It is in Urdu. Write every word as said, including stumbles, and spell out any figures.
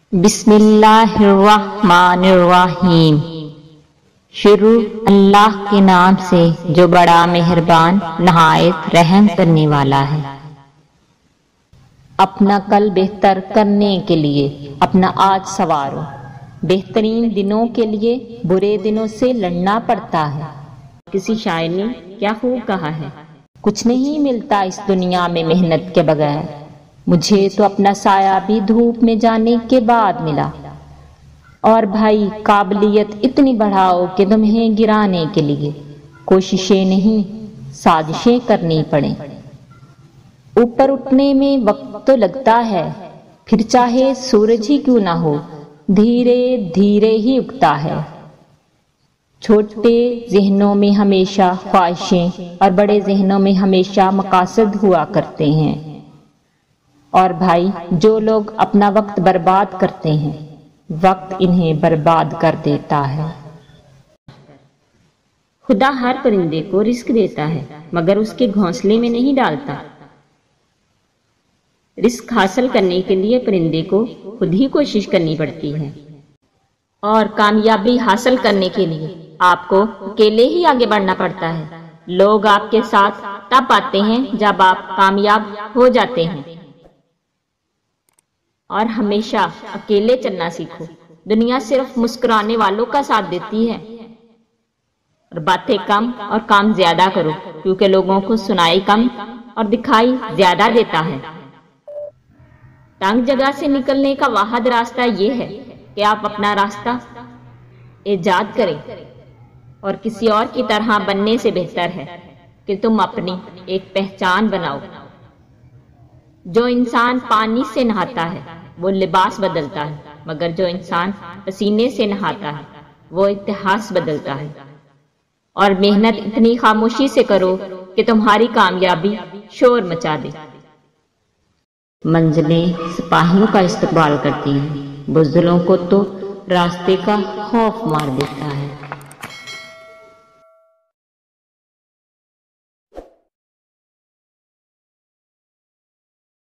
بسم اللہ الرحمن الرحیم۔ شروع اللہ کے نام سے جو بڑا مہربان نہایت رحم کرنے والا ہے۔ اپنا کل بہتر کرنے کے لیے اپنا آج سنوارو۔ بہترین دنوں کے لیے برے دنوں سے لڑنا پڑتا ہے۔ کسی شاعر نے کیا خوب کہا ہے، کچھ نہیں ملتا اس دنیا میں محنت کے بغیر، مجھے تو اپنا سایہ بھی دھوپ میں جانے کے بعد ملا۔ اور بھائی قابلیت اتنی بڑھاؤ کہ تمہیں گرانے کے لیے کوششیں نہیں سازشیں کرنی پڑیں۔ اوپر اٹھنے میں وقت تو لگتا ہے، پھر چاہے سورج ہی کیوں نہ ہو دھیرے دھیرے ہی اگتا ہے۔ چھوٹے ذہنوں میں ہمیشہ خواہشیں اور بڑے ذہنوں میں ہمیشہ مقاصد ہوا کرتے ہیں۔ اور بھائی جو لوگ اپنا وقت برباد کرتے ہیں وقت انہیں برباد کر دیتا ہے۔ خدا ہر پرندے کو رزق دیتا ہے مگر اس کے گھونسلے میں نہیں ڈالتا۔ رزق حاصل کرنے کے لیے پرندے کو خود ہی کوشش کرنی پڑتی ہے، اور کامیابی حاصل کرنے کے لیے آپ کو اکیلے ہی آگے بڑھنا پڑتا ہے۔ لوگ آپ کے ساتھ تب آتے ہیں جب آپ کامیاب ہو جاتے ہیں، اور ہمیشہ اکیلے چلنا سیکھو۔ دنیا صرف مسکرانے والوں کا ساتھ دیتی ہے، اور باتیں کم اور کام زیادہ کرو، کیونکہ لوگوں کو سنائی کم اور دکھائی زیادہ دیتا ہے۔ تنگ جگہ سے نکلنے کا واحد راستہ یہ ہے کہ آپ اپنا راستہ ایجاد کریں، اور کسی اور کی طرح بننے سے بہتر ہے کہ تم اپنی ایک پہچان بناؤ۔ جو انسان پانی سے نہاتا ہے وہ لباس بدلتا ہے، مگر جو انسان پسینے سے نہاتا ہے وہ اتہاس بدلتا ہے۔ اور محنت اتنی خاموشی سے کرو کہ تمہاری کامیابی شور مچا دے۔ منزلیں سپاہیوں کا استقبال کرتی ہیں، بزدلوں کو تو راستے کا خوف مار دیتا ہے۔